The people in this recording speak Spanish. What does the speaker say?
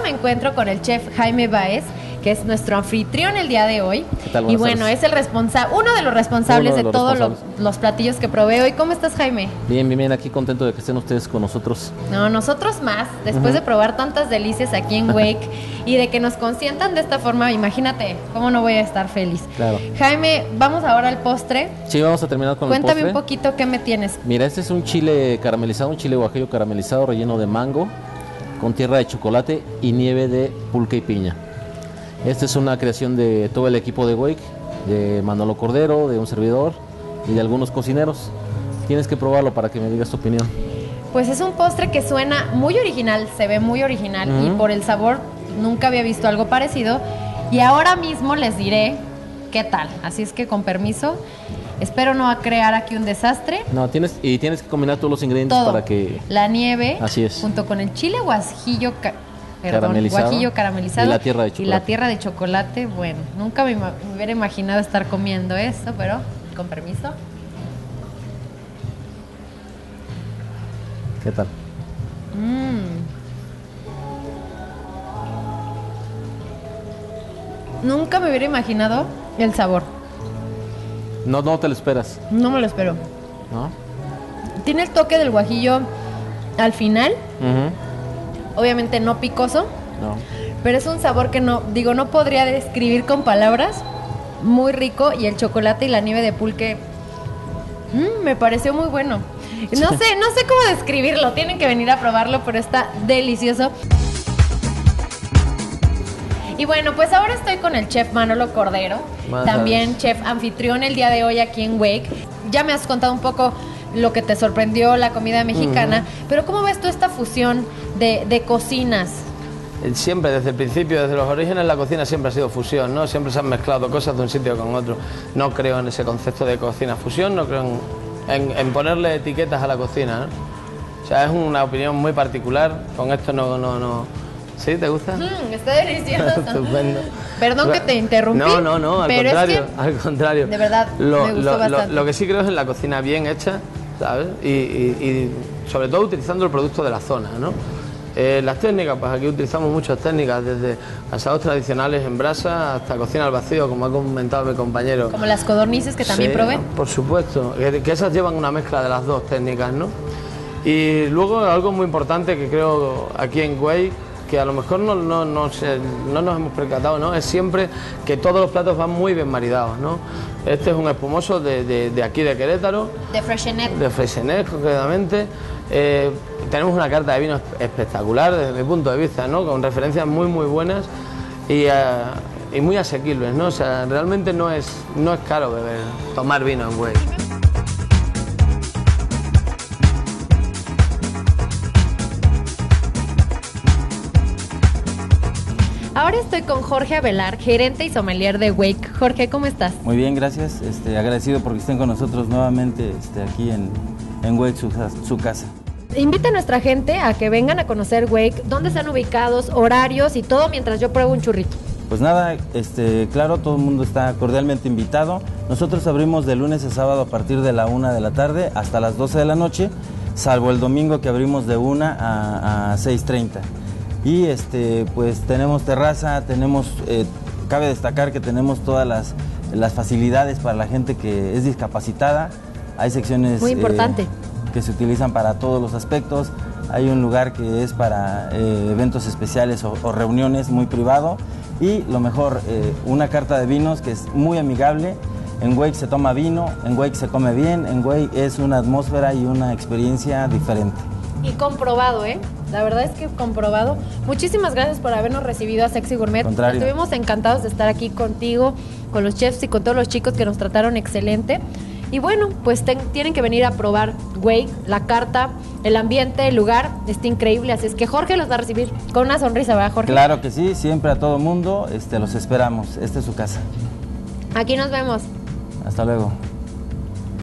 me encuentro con el chef Jaime Báez, que es nuestro anfitrión el día de hoy. ¿Qué tal? Y bueno, es el uno de los responsables de todos los platillos que probé hoy. ¿Cómo estás, Jaime? Bien, bien, bien, aquí contento de que estén ustedes con nosotros. No, nosotros más, después de probar tantas delicias aquí en Wake y de que nos consientan de esta forma, imagínate, cómo no voy a estar feliz. Claro. Jaime, vamos ahora al postre. Sí, vamos a terminar con el postre. Cuéntame un poquito qué me tienes. Mira, este es un chile caramelizado, un chile guajillo caramelizado relleno de mango, con tierra de chocolate y nieve de pulque y piña. Esta es una creación de todo el equipo de Wake, de Manolo Cordero, de un servidor y de algunos cocineros. Tienes que probarlo para que me digas tu opinión. Pues es un postre que suena muy original, se ve muy original y por el sabor nunca había visto algo parecido. Y ahora mismo les diré qué tal. Así es que con permiso, espero no crear aquí un desastre. No, tienes que combinar todos los ingredientes todo, para que... La nieve, así es, junto con el chile guajillo caramelizado y la tierra de chocolate. Y la tierra de chocolate, bueno, nunca me hubiera imaginado estar comiendo eso, pero con permiso. ¿Qué tal? Nunca me hubiera imaginado el sabor. No te lo esperas. No me lo espero. ¿No? Tiene el toque del guajillo al final. Obviamente no picoso. No. Pero es un sabor que no podría describir con palabras. Muy rico. Y el chocolate y la nieve de pulque me pareció muy bueno. No sé cómo describirlo. Tienen que venir a probarlo, pero está delicioso. Y bueno, pues ahora estoy con el chef Manolo Cordero, también chef anfitrión el día de hoy aquí en Wake. Ya me has contado un poco lo que te sorprendió la comida mexicana, pero ¿cómo ves tú esta fusión de cocinas? Siempre, desde el principio, desde los orígenes, la cocina siempre ha sido fusión, ¿no? Siempre se han mezclado cosas de un sitio con otro. No creo en ese concepto de cocina fusión, no creo en ponerle etiquetas a la cocina, ¿no? O sea, es una opinión muy particular, con esto no. ¿Sí? ¿Te gusta? Está delicioso. Estupendo. Perdón que te interrumpí. No, al contrario. De verdad, me gustó bastante. Lo que sí creo es en la cocina bien hecha, ¿sabes? Y sobre todo utilizando el producto de la zona, ¿no? Las técnicas, pues aquí utilizamos muchas técnicas, desde asados tradicionales en brasa hasta cocina al vacío, como ha comentado mi compañero. Como las codornices que también probé. Por supuesto, que esas llevan una mezcla de las dos técnicas, ¿no? Y luego algo muy importante que creo aquí en Wake, que a lo mejor no nos hemos percatado, ¿no? Es siempre que todos los platos van muy bien maridados, ¿no? Este es un espumoso de aquí de Querétaro. De Freixenet. De Freixenet, concretamente. Tenemos una carta de vinos espectacular desde mi punto de vista, ¿no? Con referencias muy buenas y muy asequibles, ¿no? O sea, realmente no es caro tomar vino en Wake. Ahora estoy con Jorge Avelar, gerente y sommelier de Wake. Jorge, ¿cómo estás? Muy bien, gracias. Agradecido porque estén con nosotros nuevamente aquí en Wake, su casa. Invita a nuestra gente a que vengan a conocer Wake, dónde están ubicados, horarios y todo mientras yo pruebo un churrito. Pues nada, claro, todo el mundo está cordialmente invitado. Nosotros abrimos de lunes a sábado a partir de la 1 de la tarde hasta las 12 de la noche, salvo el domingo que abrimos de 1 a 6:30. Y pues tenemos terraza, cabe destacar que tenemos todas las facilidades para la gente que es discapacitada. Hay secciones muy importante que se utilizan para todos los aspectos. Hay un lugar que es para eventos especiales o reuniones, muy privado. Y lo mejor, una carta de vinos que es muy amigable. En Wake se toma vino, en Wake se come bien, en Wake es una atmósfera y una experiencia diferente. Y comprobado, la verdad es que comprobado. Muchísimas gracias por habernos recibido a Sexy Gourmet. Estuvimos encantados de estar aquí contigo, con los chefs y con todos los chicos que nos trataron excelente. Y bueno, pues tienen que venir a probar Wake, la carta, el ambiente, el lugar, está increíble. Así es que Jorge los va a recibir con una sonrisa, ¿verdad, Jorge? Claro que sí, siempre a todo mundo los esperamos. Esta es su casa. Aquí nos vemos. Hasta luego.